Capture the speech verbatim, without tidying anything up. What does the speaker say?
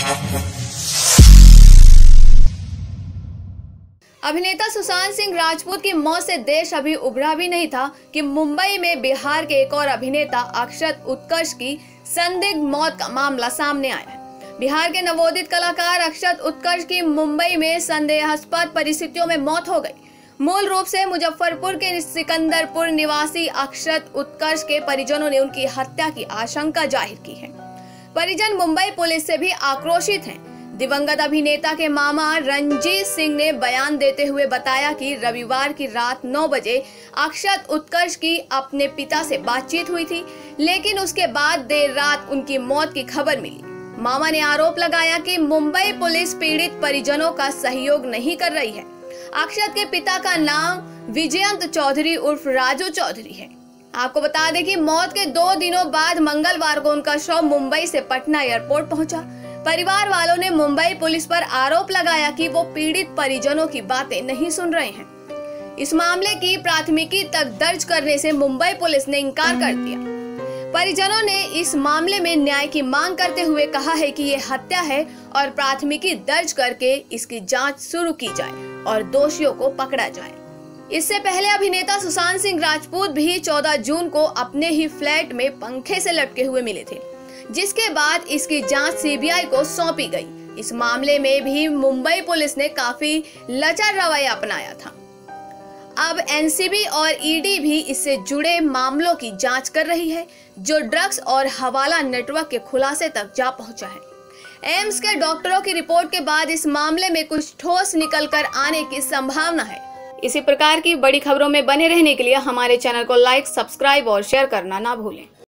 अभिनेता सुशांत सिंह राजपूत की मौत से देश अभी उभरा भी नहीं था कि मुंबई में बिहार के एक और अभिनेता अक्षत उत्कर्ष की संदिग्ध मौत का मामला सामने आया है। बिहार के नवोदित कलाकार अक्षत उत्कर्ष की मुंबई में संदेहास्पद परिस्थितियों में मौत हो गई। मूल रूप से मुजफ्फरपुर के सिकंदरपुर निवासी अक्षत उत्कर्ष के परिजनों ने उनकी हत्या की आशंका जाहिर की है। परिजन मुंबई पुलिस से भी आक्रोशित हैं। दिवंगत अभिनेता के मामा रंजीत सिंह ने बयान देते हुए बताया कि रविवार की रात नौ बजे अक्षत उत्कर्ष की अपने पिता से बातचीत हुई थी, लेकिन उसके बाद देर रात उनकी मौत की खबर मिली। मामा ने आरोप लगाया कि मुंबई पुलिस पीड़ित परिजनों का सहयोग नहीं कर रही है। अक्षत के पिता का नाम विजयंत चौधरी उर्फ राजू चौधरी है। आपको बता दें कि मौत के दो दिनों बाद मंगलवार को उनका शव मुंबई से पटना एयरपोर्ट पहुंचा। परिवार वालों ने मुंबई पुलिस पर आरोप लगाया कि वो पीड़ित परिजनों की बातें नहीं सुन रहे हैं। इस मामले की प्राथमिकी तक दर्ज करने से मुंबई पुलिस ने इनकार कर दिया। परिजनों ने इस मामले में न्याय की मांग करते हुए कहा है कि ये हत्या है और प्राथमिकी दर्ज करके इसकी जांच शुरू की जाए और दोषियों को पकड़ा जाए। इससे पहले अभिनेता सुशांत सिंह राजपूत भी चौदह जून को अपने ही फ्लैट में पंखे से लटके हुए मिले थे, जिसके बाद इसकी जांच सीबीआई को सौंपी गई। इस मामले में भी मुंबई पुलिस ने काफी लचर रवैया अपनाया था। अब एनसीबी और ईडी भी इससे जुड़े मामलों की जांच कर रही है, जो ड्रग्स और हवाला नेटवर्क के खुलासे तक जा पहुंचा है। एम्स के डॉक्टरों की रिपोर्ट के बाद इस मामले में कुछ ठोस निकल कर आने की संभावना है। इसी प्रकार की बड़ी खबरों में बने रहने के लिए हमारे चैनल को लाइक, सब्सक्राइब और शेयर करना ना भूलें।